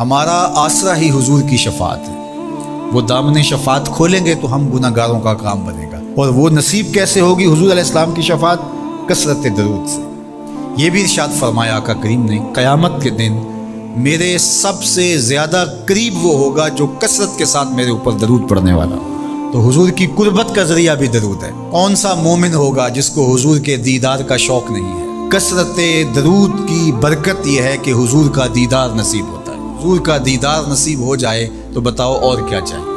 हमारा आसरा ही हुजूर की शफात है। वो दामने शफात खोलेंगे तो हम गुनाहगारों का काम बनेगा। और वो नसीब कैसे होगी हुजूर अलैहिस्सलाम की शफात? कसरत दरूद से। ये भी इरशाद फरमाया आका करीम ने, क़यामत के दिन मेरे सबसे ज़्यादा करीब वो होगा जो कसरत के साथ मेरे ऊपर दरूद पढ़ने वाला। तो हुजूर की कुर्बत का ज़रिया भी दरूद है। कौन सा मोमिन होगा जिसको हुजूर के दीदार का शौक़ नहीं है? कसरत दरूद की बरकत यह है कि हुजूर का दीदार नसीब होता है। हुजूर का दीदार नसीब हो जाए तो बताओ और क्या चाहिए।